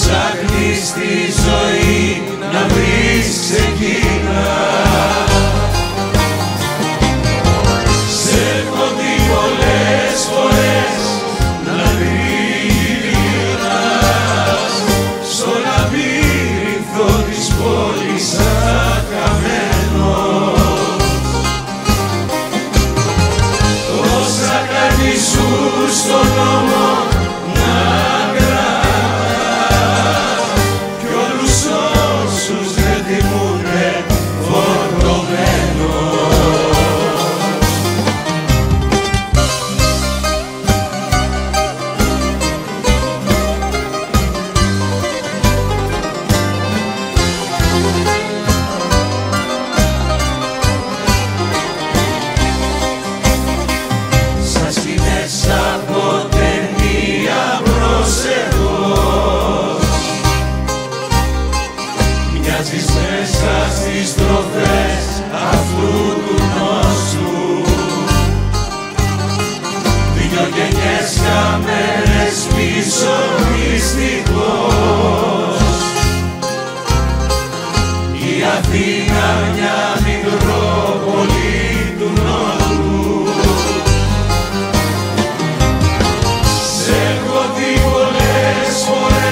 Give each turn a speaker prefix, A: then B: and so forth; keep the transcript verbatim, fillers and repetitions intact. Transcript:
A: ψάχνεις τη ζωή να βρεις ξεκίνα. Σε έχω δει πολλές φορές να γυρνάς στο λαβύρινθο της πόλης χαμένος. Τόσα κάτι σου στον νόμο να κρατάς κι όλους όσους δεν θυμούνται φορτωμένος. Σαν σκηνές από ταινία προσεχώς μοιάζεις μέσα στις στροφές αυτού του νόσου. Δυο γενιές χαμένες πίσω δυστυχώς. Η Αθήνα μια μικρόπολη του νότου. Σε έχω δει πολλές φορές